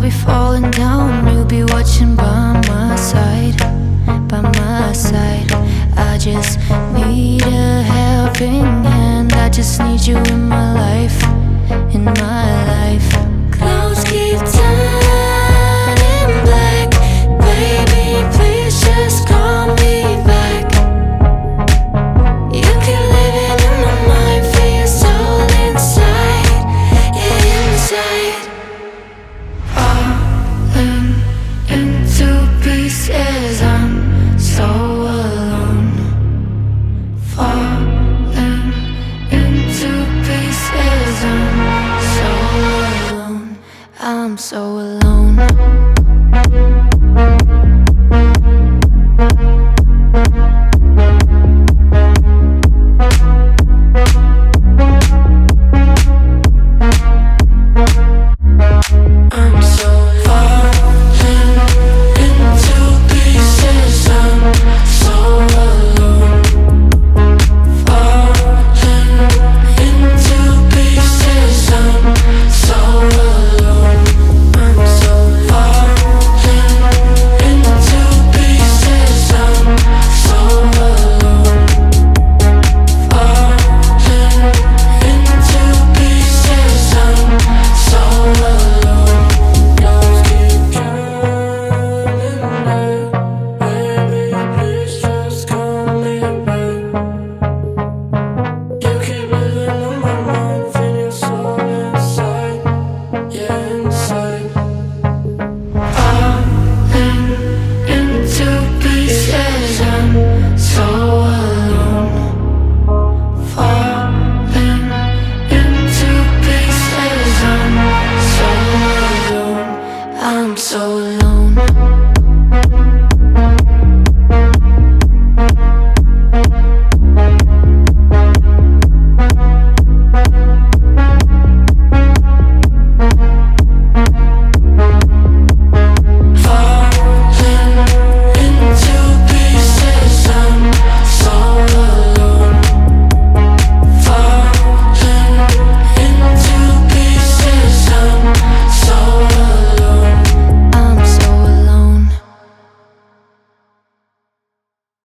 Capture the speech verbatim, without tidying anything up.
be falling down, you'll be watching by my side, by my side. I just need a helping hand, I just need you in my life, in my life. Clouds keep turning black, baby, please just call me back. You can live it in my mind, feel your soul inside, yeah, inside. Falling into pieces, I'm so alone. Falling into pieces, I'm so alone. I'm so alone.